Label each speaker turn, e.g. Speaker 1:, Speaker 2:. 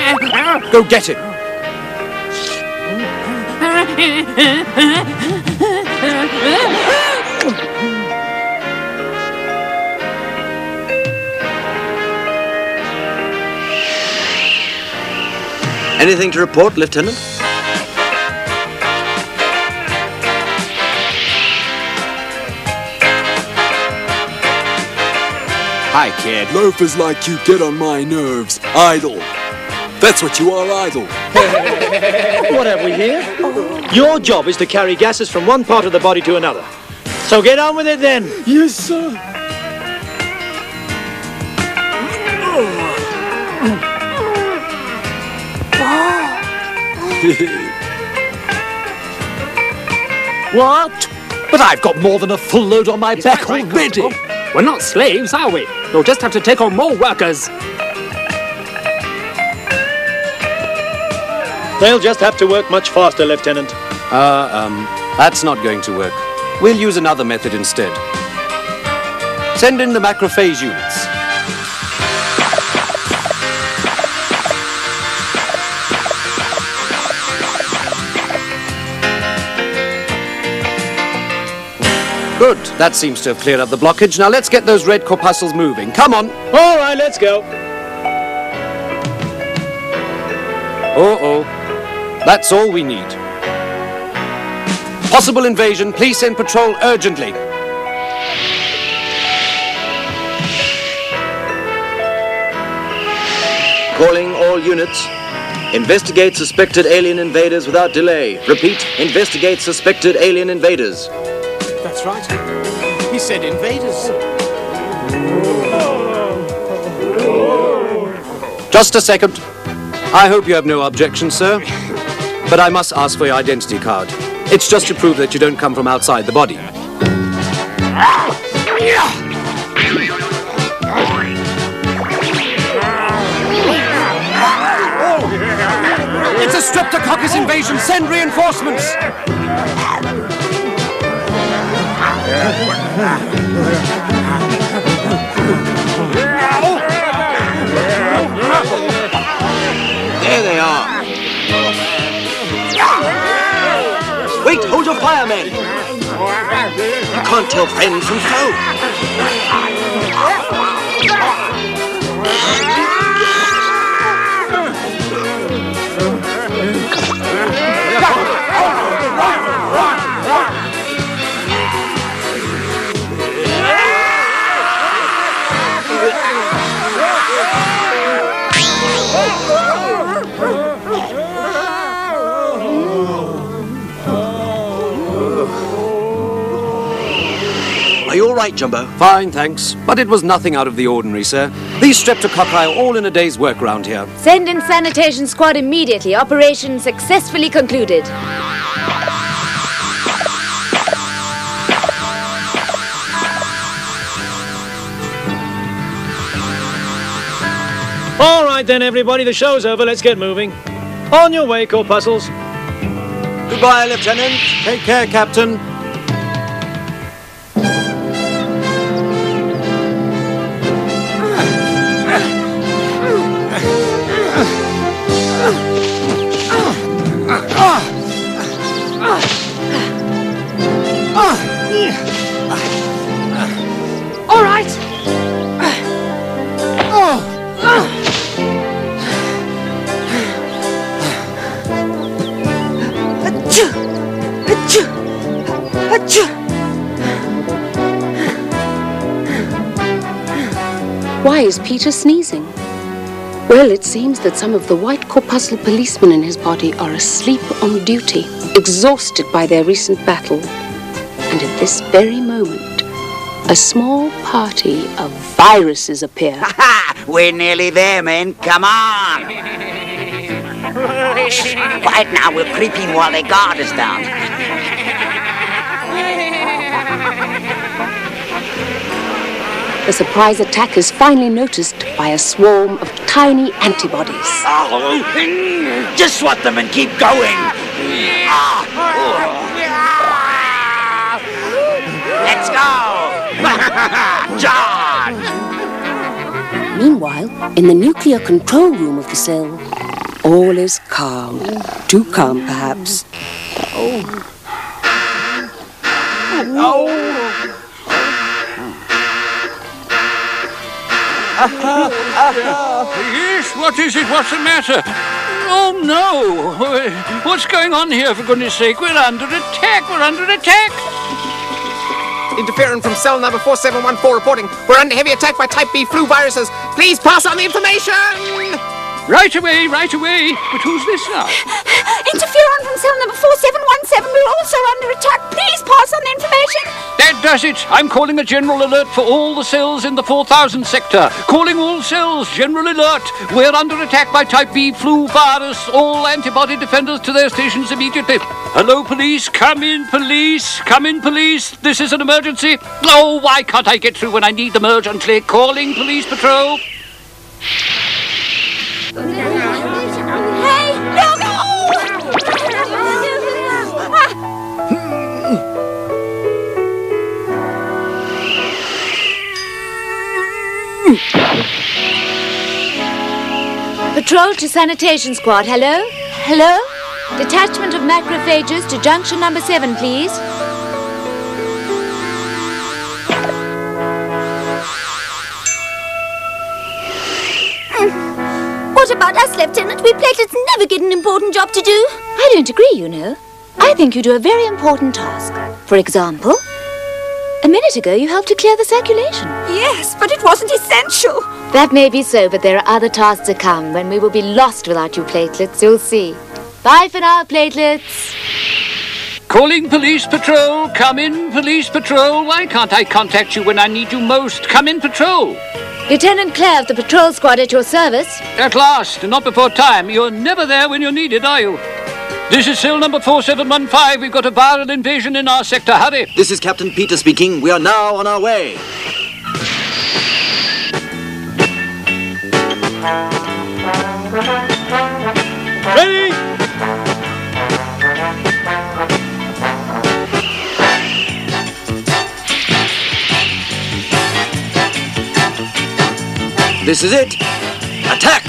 Speaker 1: Go get him.
Speaker 2: Anything to report, Lieutenant?
Speaker 1: Hi, kid.
Speaker 3: Loafers like you get on my nerves. Idle. That's what you are, idle.
Speaker 4: What have we here? Your job is to carry gases from one part of the body to another. So get on with it then.
Speaker 3: Yes, sir.
Speaker 1: What? But I've got more than a full load on my back already.
Speaker 5: We're not slaves, are we? We'll just have to take on more workers.
Speaker 4: They'll just have to work much faster, Lieutenant.
Speaker 1: That's not going to work. We'll use another method instead. Send in the macrophage units. Good. That seems to have cleared up the blockage. Now let's get those red corpuscles moving. Come on.
Speaker 4: All right, let's go.
Speaker 1: Uh-oh. That's all we need. Possible invasion. Please send patrol urgently.
Speaker 2: Calling all units. Investigate suspected alien invaders without delay. Repeat, investigate suspected alien invaders.
Speaker 1: That's right. He said invaders. Just a second. I hope you have no objection, sir. But I must ask for your identity card. It's just to prove that you don't come from outside the body. It's a Streptococcus invasion. Send reinforcements.
Speaker 2: There they are. Wait, hold your fire, men. You can't tell friend from foe. Are you all right, Jumbo?
Speaker 1: Fine, thanks. But it was nothing out of the ordinary, sir. These streptococci are all in a day's work round here.
Speaker 6: Send in sanitation squad immediately. Operation successfully concluded.
Speaker 4: All right then, everybody. The show's over. Let's get moving. On your way, corpuscles.
Speaker 2: Goodbye, Lieutenant.
Speaker 1: Take care, Captain.
Speaker 6: All right.
Speaker 7: Why is Peter sneezing? Well, it seems that some of the white corpuscle policemen in his body are asleep on duty, exhausted by their recent battle. And at this very moment, a small party of viruses appear.
Speaker 8: Ha! We're nearly there, men. Come on! Quiet now, we're creeping while their guard is down.
Speaker 7: The surprise attack is finally noticed by a swarm of tiny antibodies.
Speaker 8: Oh, just swat them and keep going. Let's go! Charge!
Speaker 7: Meanwhile, in the nuclear control room of the cell... All is calm. Too calm, perhaps.
Speaker 9: Yes, what is it? What's the matter? Oh, no. What's going on here, for goodness sake? We're under attack. We're under attack.
Speaker 10: Interference from cell number 4714 reporting. We're under heavy attack by type B flu viruses. Please pass on the information!
Speaker 9: Right away, right away. But who's this now?
Speaker 11: Interferon from cell number 4717. We're also under attack. Please pass on the information.
Speaker 9: That does it. I'm calling a general alert for all the cells in the 4000 sector. Calling all cells, general alert. We're under attack by type B flu virus. All antibody defenders to their stations immediately. Hello, police. Come in, police. Come in, police. This is an emergency. Oh, why can't I get through when I need them urgently? Calling police patrol.
Speaker 11: Hey, no, no!
Speaker 6: Patrol to sanitation squad. Hello? Hello? Detachment of macrophages to junction number 7, please.
Speaker 11: What about us, Lieutenant? We platelets never get an important job to do.
Speaker 6: I don't agree, you know. I think you do a very important task. For example, a minute ago you helped to clear the circulation.
Speaker 11: Yes, but it wasn't essential.
Speaker 6: That may be so, but there are other tasks to come when we will be lost without you platelets. You'll see. Bye for now, platelets.
Speaker 9: Calling police patrol. Come in, police patrol. Why can't I contact you when I need you most? Come in, patrol.
Speaker 6: Lieutenant Clare of the patrol squad at your service.
Speaker 9: At last, not before time. You're never there when you're needed, are you? This is cell number 4715. We've got a viral invasion in our sector. Hurry.
Speaker 2: This is Captain Peter speaking. We are now on our way.
Speaker 4: Ready?
Speaker 2: This is it. Attack!